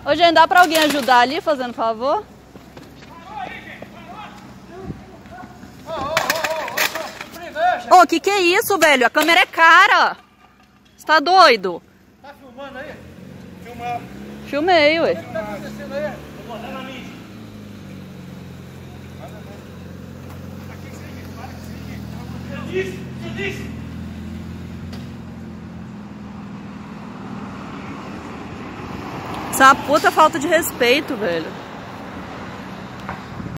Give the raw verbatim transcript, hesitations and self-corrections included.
Ô, gente, dá pra alguém ajudar ali, fazendo favor? Ô, que que é isso, velho? A câmera é cara. Você tá doido? Tá filmando aí? Filmar. Filmei, ué. O que tá acontecendo aí? Vou botar na mídia. Aqui que você diz, para que você diz. Eu disse, eu disse. Isso é uma puta falta de respeito, velho.